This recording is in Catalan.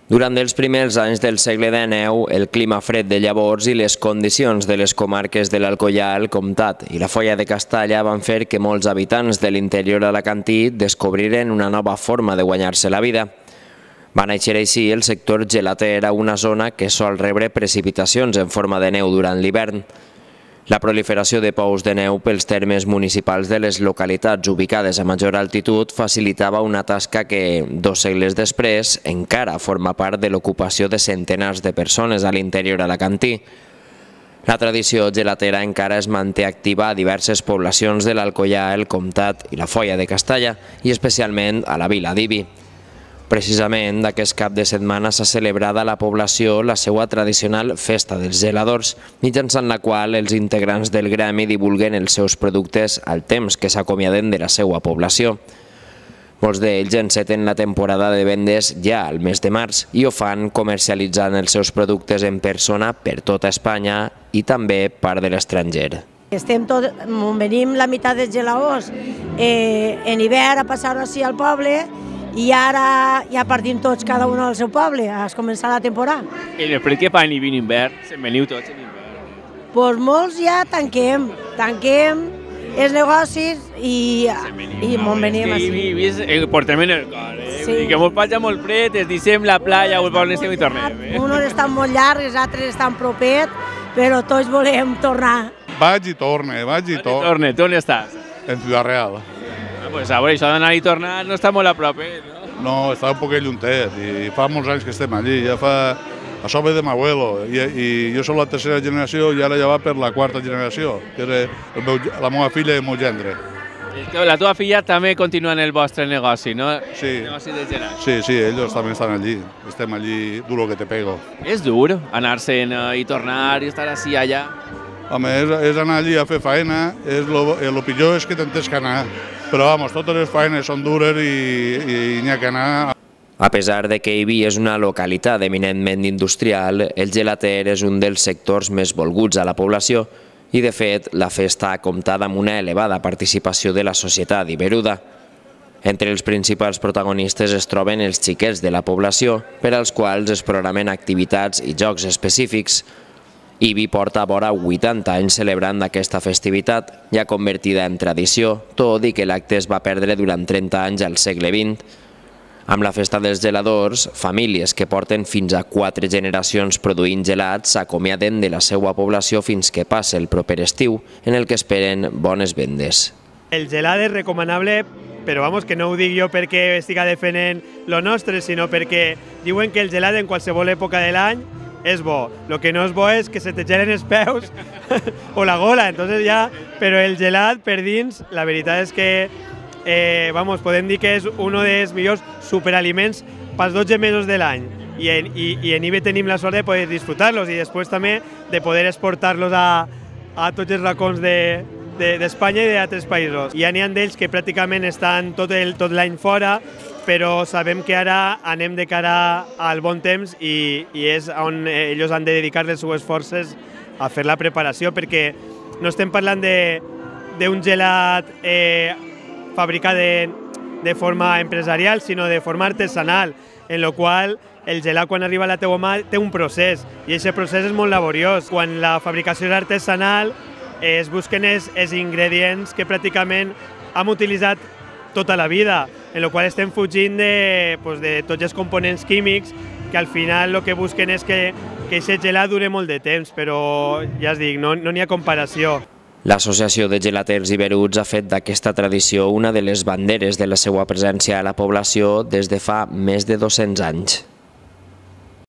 Durant els primers anys del segle XIX, el clima fred de llavors i les condicions de les comarques de l'Alcoià, el Comtat i la Foia de Castalla van fer que molts habitants de l'interior alacantí descobriren una nova forma de guanyar-se la vida. Va néixer així el sector gelater a una zona que sol rebre precipitacions en forma de neu durant l'hivern. La proliferació de pous de neu pels termes municipals de les localitats ubicades a major altitud facilitava una tasca que, 2 segles després, encara forma part de l'ocupació de centenars de persones a l'interior alacantí. La tradició gelatera encara es manté activa a diverses poblacions de l'Alcoià, el Comtat i la Foia de Castalla, i especialment a la vila d'Ibi. Precisament, d'aquest cap de setmana s'ha celebrat a la població la seva tradicional Festa dels Geladors, mitjançant la qual els integrants del gremi divulguen els seus productes al temps que s'acomiaden de la seva població. Molts d'ells enceten la temporada de vendes ja al mes de març i ho fan comercialitzant els seus productes en persona per tota Espanya i també part de l'estranger. Venim la meitat dels geladors en hivern a passar-ho així al poble, i ara ja partim tots cada un al seu poble, a començar la temporada. I després que fan hivern, se'n veniu tots en hivern? Doncs molts ja tanquem els negocis i me'n venim així. Portem en el cor, vull dir que mos passa molt fred, es deixem la playa, on estem i tornem. Uns estan molt llargs, els altres estan propet, però tots volem tornar. Vaig i torne. Tu on estàs? En Ciudad Real. Pues a veure, això d'anar i tornar no està molt a prop, no? No, està un poquet lluntet i fa molts anys que estem allí, ja fa... Això ve de m'abuelo i jo soc la tercera generació i ara ja va per la quarta generació, que és la meva filla i el meu gendre. La teva filla també continua en el vostre negoci, no? Sí. El negoci de gelats. Sí, ells també estan allí, estem allí duro que te pego. És dur anar-se'n i tornar i estar així allà? Home, és anar allí a fer feina, el pitjor és que t'entens que anar. Però, vamos, totes les feines són dures i n'hi ha que anar. A pesar de que Ibi és una localitat eminentment industrial, el gelater és un dels sectors més volguts a la població i, de fet, la festa ha comptat amb una elevada participació de la societat iberuda. Entre els principals protagonistes es troben els xiquets de la població, per als quals es programen activitats i jocs específics. Ibi porta vora 80 anys celebrant aquesta festivitat, ja convertida en tradició, tot i que l'acte es va perdre durant 30 anys al segle XX. Amb la festa dels geladors, famílies que porten fins a 4 generacions produint gelats s'acomiaden de la seva població fins que passa el proper estiu, en el que esperen bones vendes. El gelat és recomanable, però vamos, que no ho dic jo perquè estic defendent lo nostre, sinó perquè diuen que el gelat en qualsevol època de l'any és bo. El que no és bo és que se te gelen els peus o la gola, entonces ja, però el gelat per dins, la veritat és que podem dir que és un dels millors superaliments pels 12 mesos de l'any i en Ibi tenim la sort de poder disfrutar-los i després també de poder exportar-los a tots els racons d'Espanya i d'altres països. N'hi ha d'ells que pràcticament estan tot l'any fora, però sabem que ara anem de cara al bon temps i és on ells han de dedicar les seves forces a fer la preparació, perquè no estem parlant d'un gelat fabricat de forma empresarial, sinó de forma artesanal, en la qual el gelat quan arriba a la teva mà té un procés i aquest procés és molt laboriós. Quan la fabricació és artesanal es busquen els ingredients que pràcticament hem utilitzat tota la vida, en la qual estem fugint de tots els components químics que al final el que busquen és que aquest gelat dure molt de temps, però ja es dic, no n'hi ha comparació. L'Associació de Gelaters Iberuts ha fet d'aquesta tradició una de les banderes de la seva presència a la població des de fa més de 200 anys.